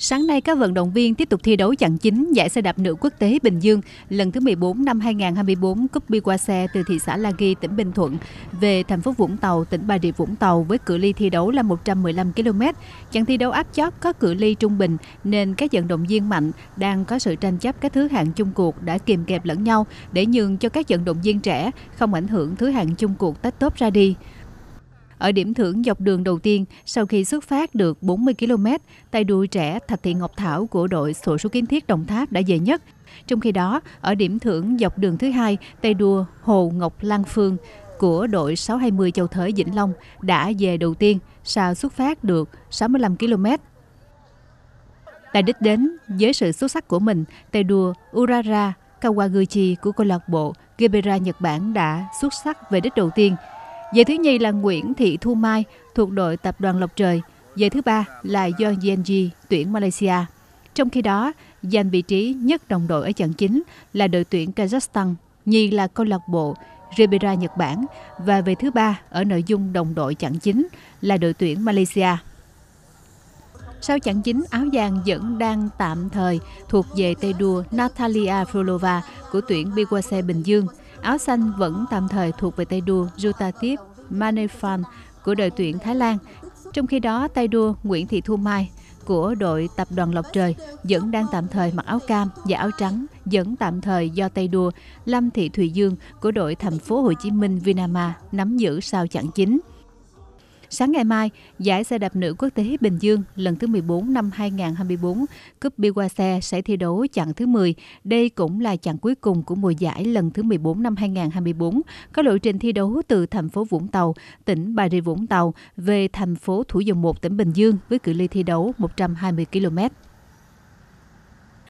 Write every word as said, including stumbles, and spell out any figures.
Sáng nay, các vận động viên tiếp tục thi đấu chặng chính giải xe đạp nữ quốc tế Bình Dương lần thứ mười bốn năm hai nghìn không trăm hai mươi tư Cúp Bi Qua Xe từ thị xã La Ghi, tỉnh Bình Thuận về thành phố Vũng Tàu, tỉnh Bà Rịa Vũng Tàu với cự ly thi đấu là một trăm mười lăm ki lô mét. Chặng thi đấu áp chót có cự ly trung bình nên các vận động viên mạnh đang có sự tranh chấp các thứ hạng chung cuộc đã kìm kẹp lẫn nhau để nhường cho các vận động viên trẻ, không ảnh hưởng thứ hạng chung cuộc tách top ra đi. Ở điểm thưởng dọc đường đầu tiên, sau khi xuất phát được bốn mươi ki lô mét, tay đua trẻ Thạch Thị Ngọc Thảo của đội xổ số kiến thiết Đồng Tháp đã về nhất. Trong khi đó, ở điểm thưởng dọc đường thứ hai, tay đua Hồ Ngọc Lan Phương của đội sáu hai mươi Châu Thới Vĩnh Long đã về đầu tiên sau xuất phát được sáu mươi lăm ki lô mét. Tại đích đến, với sự xuất sắc của mình, tay đua Urara Kawaguchi của câu lạc bộ Gebera Nhật Bản đã xuất sắc về đích đầu tiên. Giải thứ nhì là Nguyễn Thị Thu Mai thuộc đội tập đoàn Lộc Trời. Giải thứ ba là Yeon Yenji tuyển Malaysia. Trong khi đó, giành vị trí nhất đồng đội ở chặng chính là đội tuyển Kazakhstan, nhì là câu lạc bộ Gebera Nhật Bản và về thứ ba ở nội dung đồng đội chặng chính là đội tuyển Malaysia. Sau chặng chính, áo vàng vẫn đang tạm thời thuộc về tay đua Natalia Frolova của tuyển Bi Qua Xe Bình Dương. Áo xanh vẫn tạm thời thuộc về tay đua Jutativ Manefan của đội tuyển Thái Lan. Trong khi đó, tay đua Nguyễn Thị Thu Mai của đội tập đoàn Lộc Trời vẫn đang tạm thời mặc áo cam và áo trắng vẫn tạm thời do tay đua Lâm Thị Thùy Dương của đội Thành phố Hồ Chí Minh Vinama nắm giữ sau chặng chính. Sáng ngày mai, giải xe đạp nữ quốc tế Bình Dương lần thứ mười bốn năm hai nghìn không trăm hai mươi tư Cúp Bi Qua Xe sẽ thi đấu chặng thứ mười. Đây cũng là chặng cuối cùng của mùa giải lần thứ mười bốn năm hai nghìn không trăm hai mươi tư, có lộ trình thi đấu từ thành phố Vũng Tàu, tỉnh Bà Rịa Vũng Tàu về thành phố Thủ Dầu Một, tỉnh Bình Dương với cự ly thi đấu một trăm hai mươi ki lô mét.